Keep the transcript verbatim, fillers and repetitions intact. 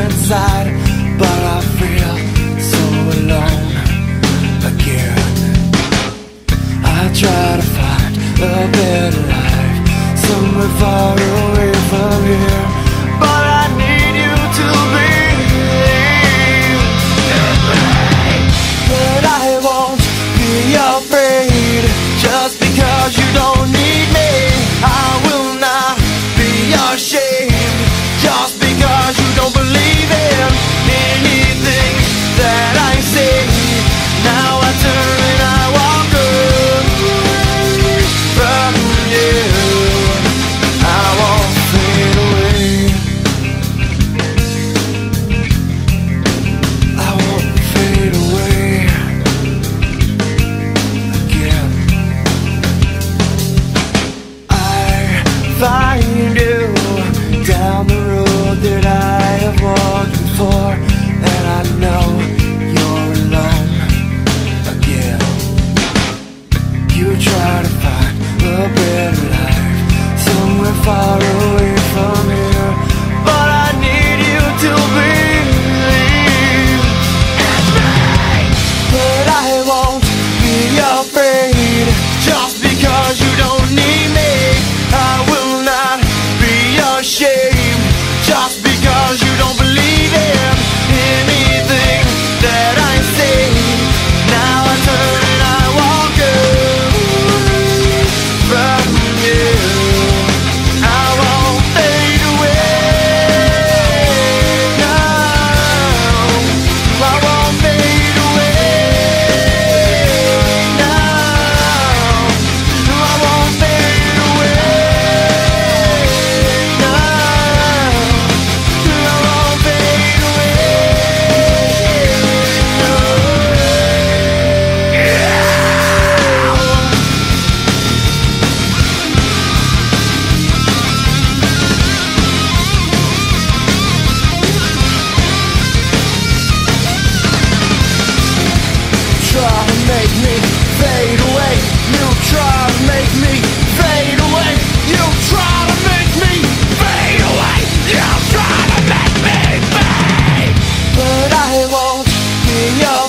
inside, but I feel so alone again. I try to find a better life somewhere far away from here, but I need you to believe in me. But I won't be afraid just because you don't need me. I will not be ashamed just because you don't believe in anything that I say. Now I turn and I walk away from you. I won't fade away. I won't fade away again. I find you down the road that I have walked before, and I know you're alone again. You try to find a better life somewhere far away from here, but I need you to believe in me. But I won't be afraid just because you don't need me. I will not be ashamed just because you don't believe in anything that I say. Now I turn and I walk away from you. I won't fade away. No, I won't fade away. No, I won't fade away. No, I won't fade away. No. Try to make me fade away. You try to make me fade away. You try to make me fade away. You try to make me fade. But I won't be your